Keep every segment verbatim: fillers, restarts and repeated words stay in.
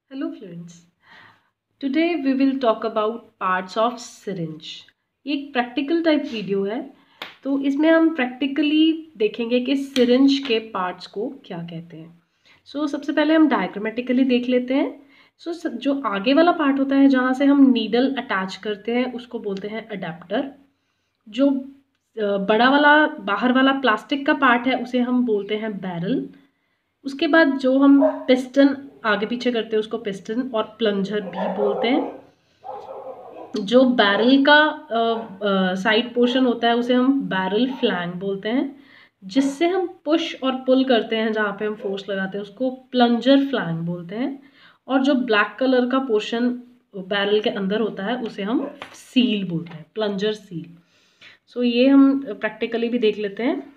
Hello friends, today we will talk about parts of syringe. ये एक practical type video है, तो इसमें हम प्रैक्टिकली देखेंगे कि सिरिंज के पार्ट्स को क्या कहते हैं. सो so, सबसे पहले हम डायग्रामेटिकली देख लेते हैं. सो so, जो आगे वाला पार्ट होता है जहाँ से हम नीडल अटैच करते हैं उसको बोलते हैं अडेप्टर. जो बड़ा वाला बाहर वाला प्लास्टिक का पार्ट है उसे हम बोलते हैं बैरल. उसके बाद जो हम पिस्टन आगे पीछे करते हैं उसको पिस्टन और प्लंजर भी बोलते हैं. जो बैरल का साइड पोर्शन होता है उसे हम बैरल फ्लैंग बोलते हैं. जिससे हम पुश और पुल करते हैं जहाँ पे हम फोर्स लगाते हैं उसको प्लंजर फ्लैंग बोलते हैं. और जो ब्लैक कलर का पोर्शन बैरल के अंदर होता है उसे हम सील बोलते हैं, प्लंजर सील. सो so, ये हम प्रैक्टिकली भी देख लेते हैं.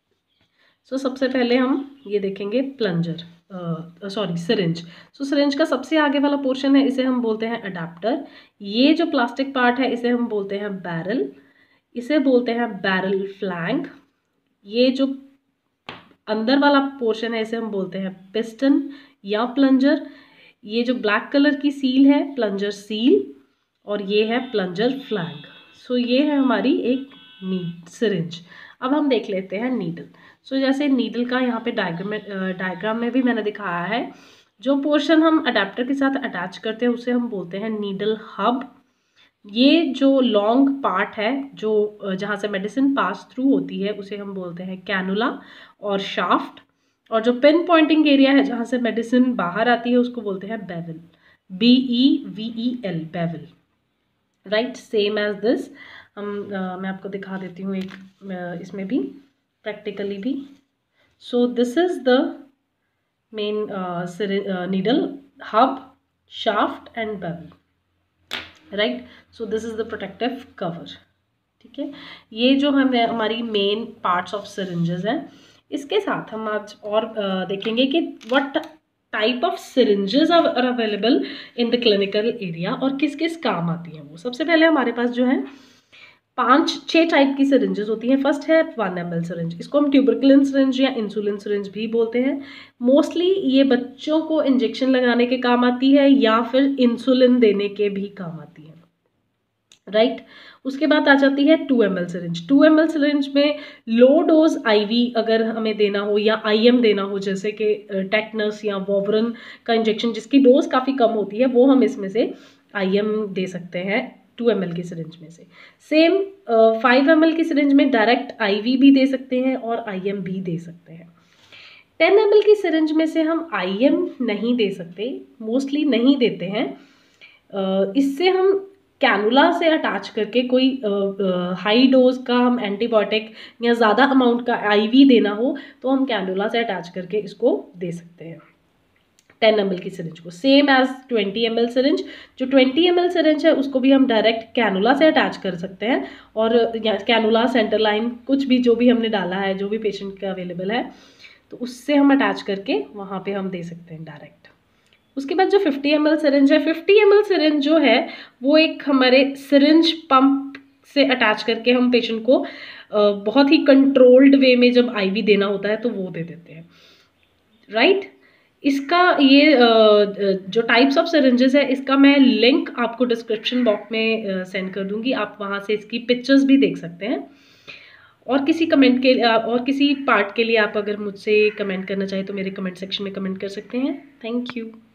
सो so, सबसे पहले हम ये देखेंगे plunger sorry syringe. So syringe का सबसे आगे वाला पोर्शन है इसे हम बोलते हैं अडेप्टर. ये जो प्लास्टिक पार्ट है इसे हम बोलते हैं बैरल. इसे बोलते हैं बैरल फ्लैंक. ये जो अंदर वाला पोर्शन है इसे हम बोलते हैं पिस्टन या प्लंजर. ये जो ब्लैक कलर की सील है प्लंजर सील और ये है प्लंजर फ्लैंक. सो so, ये है हमारी एक नीड सिरिंज. अब हम देख लेते हैं नीडल. सो so, जैसे नीडल का यहाँ पे डायग्राम डायग्राम में भी मैंने दिखाया है. जो पोर्शन हम अडेप्टर के साथ अटैच करते हैं उसे हम बोलते हैं नीडल हब. ये जो लॉन्ग पार्ट है जो जहाँ से मेडिसिन पास थ्रू होती है उसे हम बोलते हैं कैनुला और शाफ्ट. और जो पिन पॉइंटिंग एरिया है जहाँ से मेडिसिन बाहर आती है उसको बोलते हैं bevel. B E V E L bevel. Right, same as this. हम मैं आपको दिखा देती हूँ एक uh, इसमें भी प्रैक्टिकली भी. So this is the main needle hub, shaft and bevel. Right, so this is the protective cover. ठीक है, ये जो हम हमारी मेन पार्ट्स ऑफ सिरिंजेस हैं. इसके साथ हम आज और uh, देखेंगे कि what type of syringes are available in the clinical area और किस किस काम आती हैं वो. सबसे पहले हमारे पास जो है पांच छह टाइप की सिरिंजेस होती हैं. फर्स्ट है वन एम एल सिरिंज. इसको हम ट्यूबरकुलिन सिरिंज या इंसुलिन सिरिंज भी बोलते हैं. मोस्टली ये बच्चों को इंजेक्शन लगाने के काम आती है या फिर इंसुलिन देने के भी काम आती है. Right right? उसके बाद आ जाती है two M L syringe. Two M L syringe में लो डोज आईवी अगर हमें देना हो या आईएम देना हो, जैसे कि टेटनस या वोवरन का इंजेक्शन जिसकी डोज काफ़ी कम होती है, वो हम इसमें से आईएम दे सकते हैं टू एम एल की सिरिंज में से. सेम फाइव एम एल की सिरिंज में डायरेक्ट आईवी भी दे सकते हैं और आईएम भी दे सकते हैं. टेन एम एल की सिरिंज में से हम आईएम नहीं दे सकते, मोस्टली नहीं देते हैं. uh, इससे हम कैनुला से अटैच करके कोई हाई uh, डोज uh, का हम एंटीबायोटिक या ज़्यादा अमाउंट का आईवी देना हो तो हम कैनुला से अटैच करके इसको दे सकते हैं टेन एम एल की सिरिंज को. Same as twenty M L syringe. जो ट्वेंटी एम एल सिरिंज है उसको भी हम डायरेक्ट कैनुला से अटैच कर सकते हैं और कैनुला सेंटर लाइन कुछ भी जो भी हमने डाला है जो भी पेशेंट का अवेलेबल है तो उससे हम अटैच करके वहाँ पे हम दे सकते हैं डायरेक्ट. उसके बाद जो फिफ्टी एम एल सिरिंज है, फिफ्टी एम एल सिरिंज जो है वो एक हमारे सिरिंज पंप से अटैच करके हम पेशेंट को बहुत ही कंट्रोल्ड वे में जब आईवी देना होता है तो वो दे देते हैं. Right right? इसका ये जो टाइप्स ऑफ सिरिंजेस है इसका मैं लिंक आपको डिस्क्रिप्शन बॉक्स में सेंड कर दूंगी. आप वहाँ से इसकी पिक्चर्स भी देख सकते हैं. और किसी कमेंट के और किसी पार्ट के लिए आप अगर मुझसे कमेंट करना चाहें तो मेरे कमेंट सेक्शन में कमेंट कर सकते हैं. Thank you.